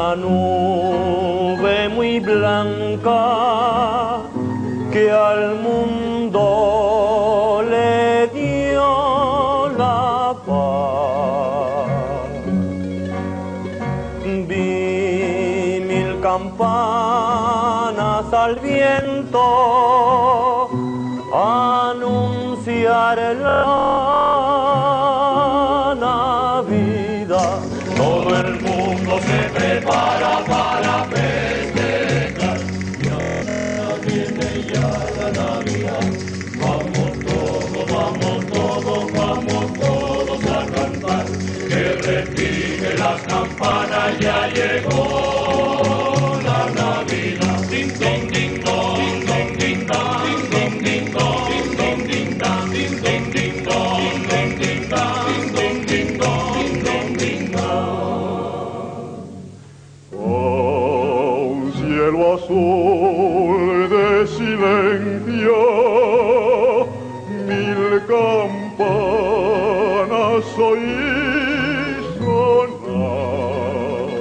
una nube muy blanca que al mundo le dio la paz. Vi mil campanas al viento anunciar la Navidad. Todo el mundo se prepara para festejar. Y ahora viene ya la Navidad. Vamos todos a cantar. Que repique las campanas, ya llegó la Navidad. Ding dong, ding dong, ding dong, ding dong, ding dong, ding dong, ding dong, ding dong, ding dong, ding dong, ding dong, ding dong, ding dong, ding dong. Un cielo azul de silencio, mil campanas oí sonar,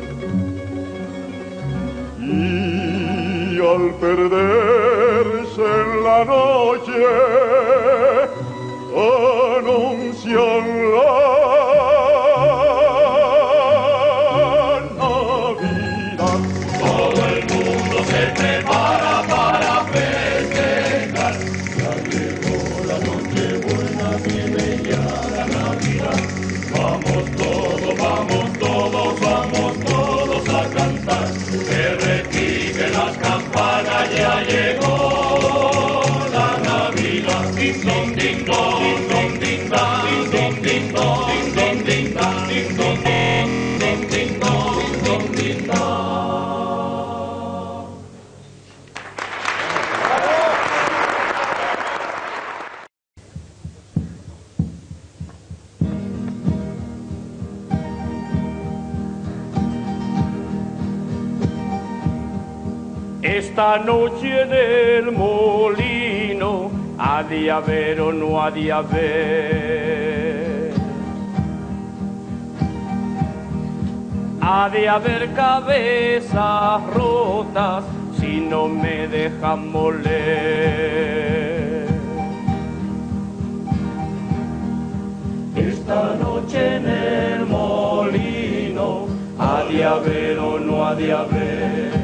y al perderse en la noche anuncian la Navidad. Todo el mundo se prepara para festejar. Ya llegó la noche buena, viene ya la Navidad. Vamos todos a cantar. Que repiquen las campanas, ya llegó la Navidad. Ding dong, ding dong, ding dong, ding dong, ding dong, ding dong, ding dong, ding dong, ding dong, ding dong, ding dong, ding dong. Esta noche en el molino ha de haber o no ha de haber. Ha de haber cabezas rotas si no me dejan moler. Esta noche en el molino ha de haber o no ha de haber.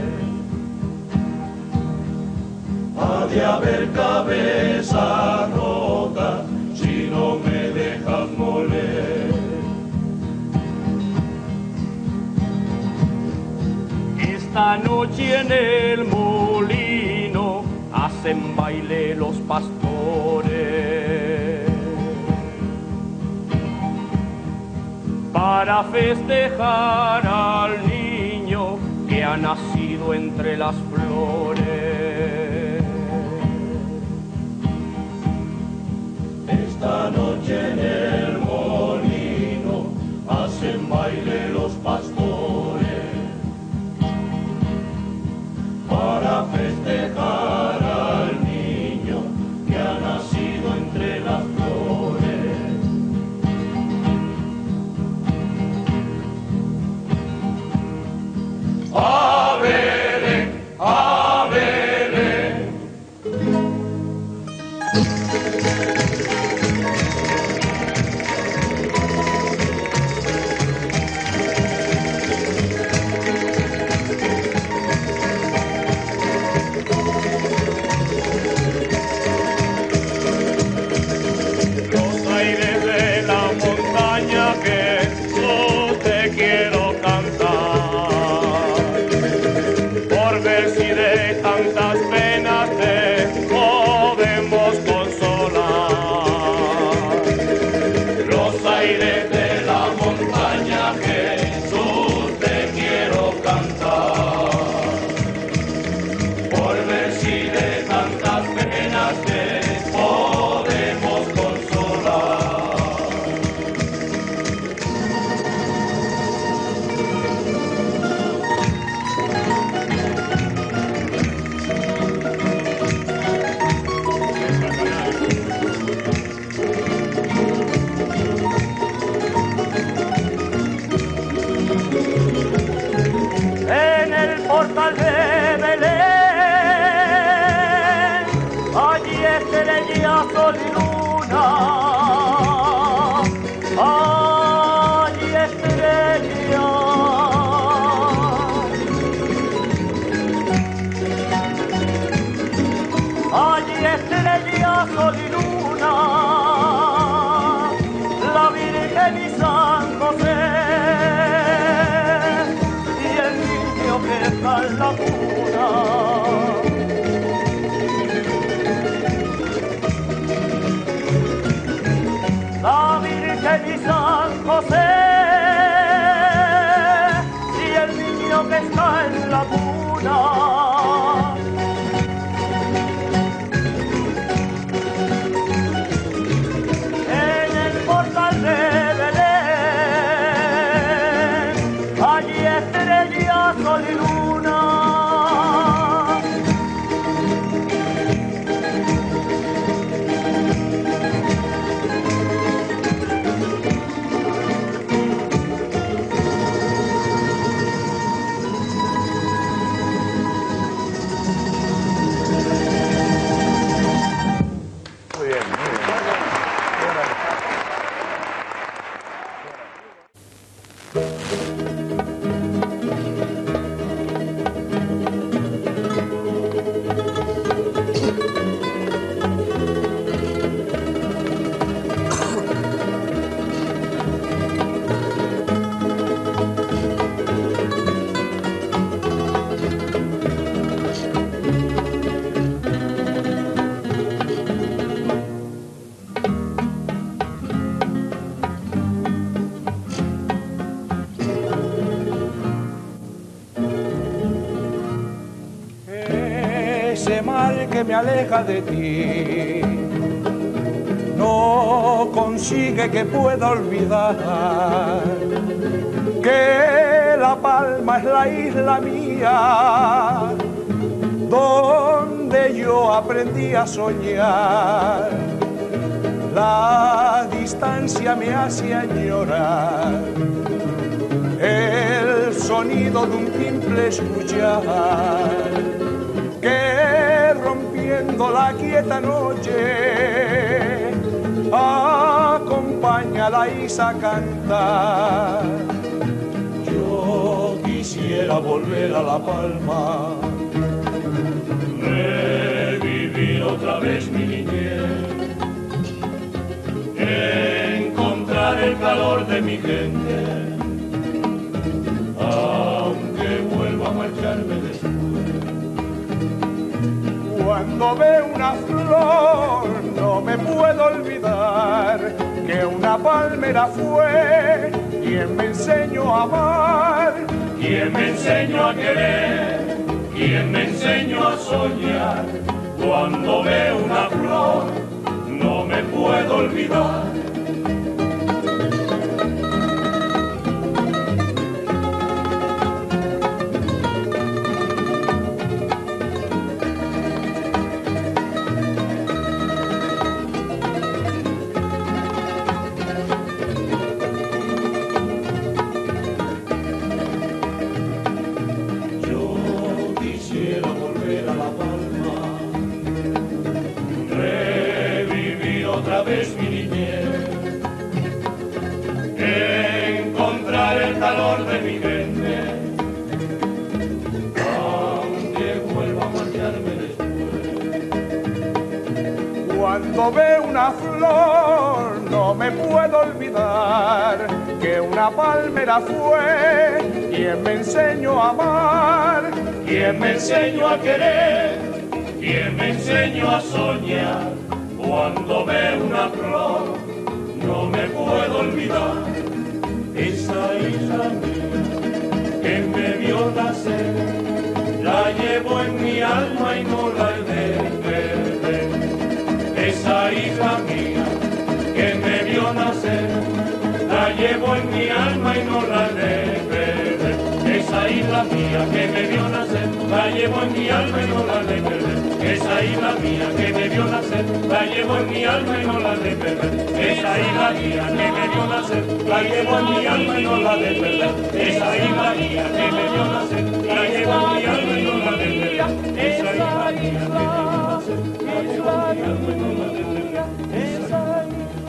Ha de haber cabeza rota si no me dejas moler. Esta noche en el molino hacen baile los pastores para festejar al niño que ha nacido entre las flores. Esta noche en el molino hacen baile los pastores para festejar al niño que ha nacido entre las flores. A Belén, a Belén. mi San José, y el niño que está en la cuna. En el portal de Belén, allí estrellas, sol y luna. Ese mal que me aleja de ti no consigue que pueda olvidar que La Palma es la isla mía donde yo aprendí a soñar. La distancia me hace añorar el sonido de un timbre escuchar que rompiendo la quieta noche acompaña a la isa a cantar. Yo quisiera volver a La Palma, revivir otra vez mi niñez, encontrar el calor de mi gente, aunque vuelva a marcharme después. Cuando veo una flor no me puedo olvidar que una palmera fue quien me enseñó a amar, quien me enseñó a querer, quien me enseñó a soñar. Cuando veo una flor no me puedo olvidar. Otra vez mi niñez, encontrar el calor de mi gente, aunque vuelva a marcharme después. Cuando veo una flor no me puedo olvidar que una palmera fue quien me enseñó a amar, quien me enseñó a querer, quien me enseñó a soñar. Cuando veo una flor, no me puedo olvidar esa isla mía que me vio nacer. La llevo en mi alma y no la he de perder. Esa isla mía que me vio nacer, la llevo en mi alma y no la he de perder. Esa isla mía que me vio nacer, la llevo en mi alma y no la he de perder. Esa isla mía que me vio nacer, la llevo en mi alma y no la de perder. Esa isla mía que me vio nacer, la llevo en mi alma y no la de perder. Esa isla mía que me vio nacer, la llevo en mi alma y no la de perder. Esa isla mía que me vio nacer, la llevo en mi alma y no la de perder. Esa isla,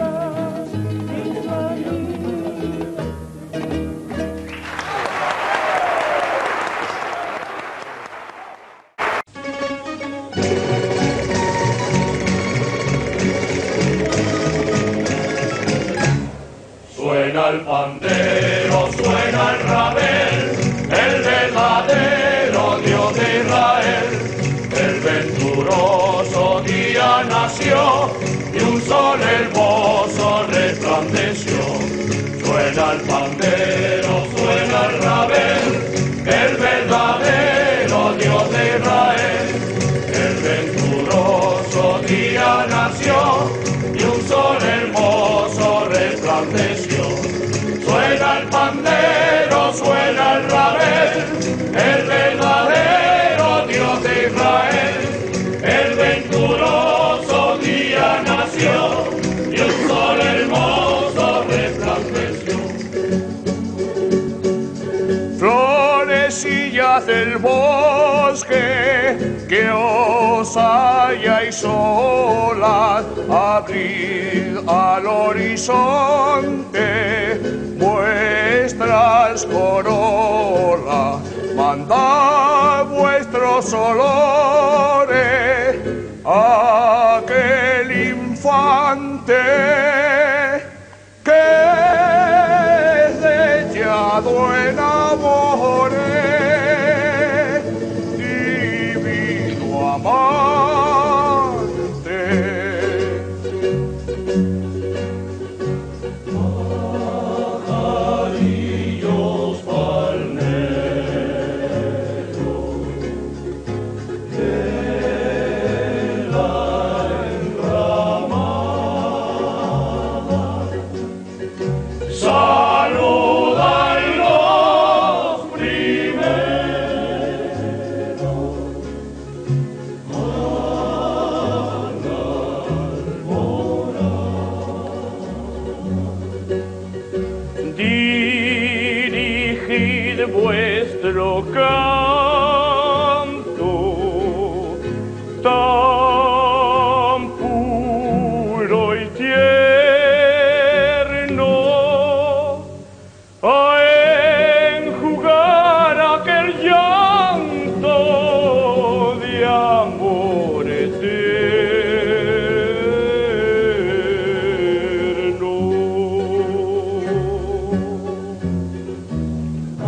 suena el pandero, suena el rabel, el verdadero Dios de Israel. El venturoso día nació y un sol hermoso resplandece. resplandeció. Suena el pandero, suena el rabel, el verdadero Dios de Israel. El venturoso día nació y un sol hermoso resplandeció. Suena el pandero, suena el rabel, el verdadero Dios de Israel. El venturoso día nació y un sol hermoso resplandeció. Florecillas del bosque, que os halláis solas, abrid al horizonte vuestras corolas, mandad vuestros olores a aquel infante que desechado en amores, divino amante. Pajarillos palmeros de la enramada saludan los primeros dirigid vuestro canto tan puro y tierno a enjugar aquel llanto de amor eterno. A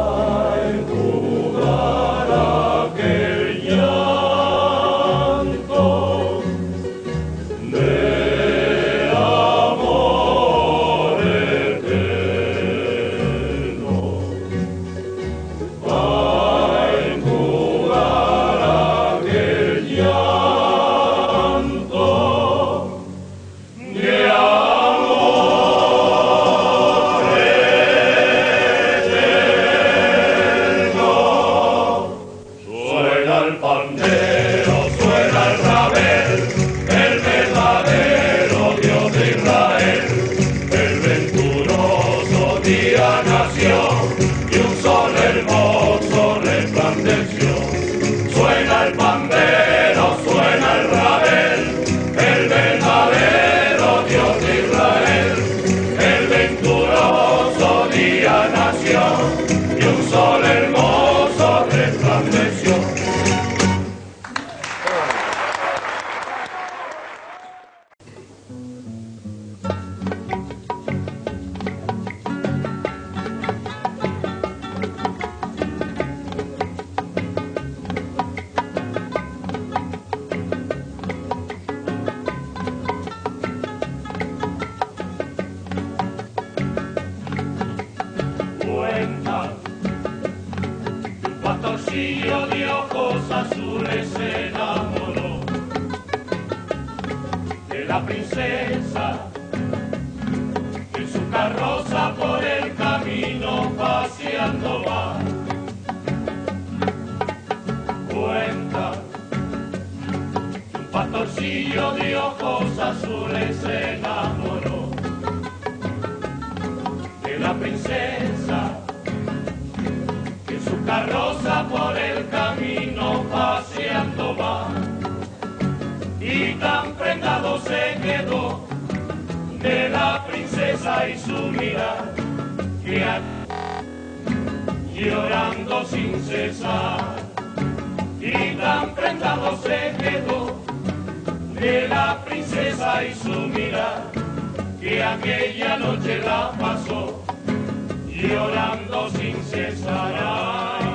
enjugar aquel llanto de amor eterno. A enjugar aquel llanto de amor eterno. Suena el pandero, suena el rabel, el verdadero Dios de Israel. El venturoso día nació y un sol hermoso resplandeció. Suena el pandero, suena el rabel, el verdadero Dios de Israel. El venturoso día nació y un sol hermoso resplandeció. Cuenta que un pastorcillo de ojos azules se enamoró de la princesa, en su carroza por el camino paseando va. Cuenta que un pastorcillo de ojos azules se enamoró de la princesa, que en su carroza por el camino paseando va. Y tan prendado se quedó de la princesa y su mirar, que llorando sin cesar. Y tan prendado se quedó de la princesa y su mirar, que aquella noche la pasó llorando sin cesar. Ay,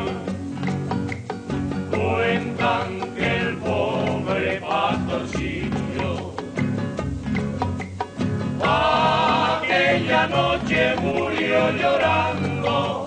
cuentan que el pobre pastorcillo, pa' que anoche murió llorando.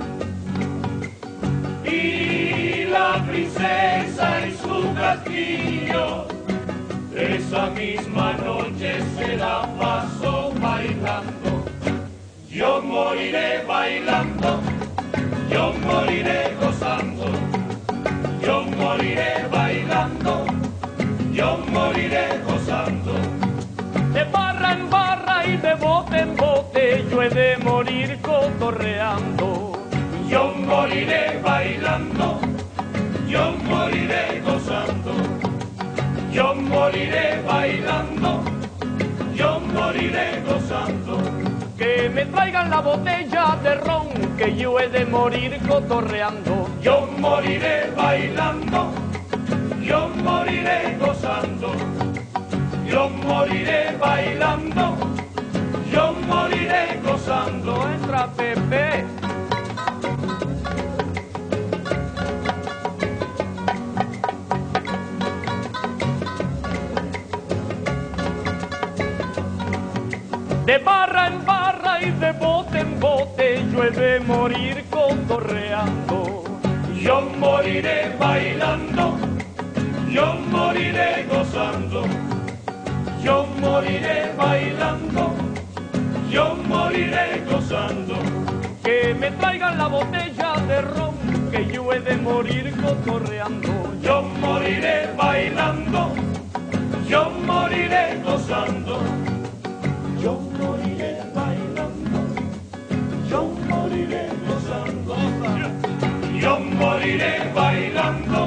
Y la princesa en su castillo, esa misma noche se la pasó bailando. Yo moriré bailando, yo moriré gozando, yo moriré bailando, yo moriré gozando. De barra en barra y de bote en bote, yo he de morir cotorreando. Yo moriré bailando, yo moriré gozando, yo moriré bailando, yo moriré gozando. Que me traigan la botella de ron, que yo he de morir cotorreando. Yo moriré bailando, yo moriré gozando, yo moriré bailando, yo moriré gozando. Entra Pepe. De barra en barra y de bote en bote, yo he de morir cotorreando. Yo moriré bailando, yo moriré gozando, yo moriré bailando, yo moriré gozando. Que me traigan la botella de ron, que yo he de morir cotorreando. Yo moriré bailando, yo moriré gozando, yo moriré bailando, yo moriré gozando, yo moriré bailando,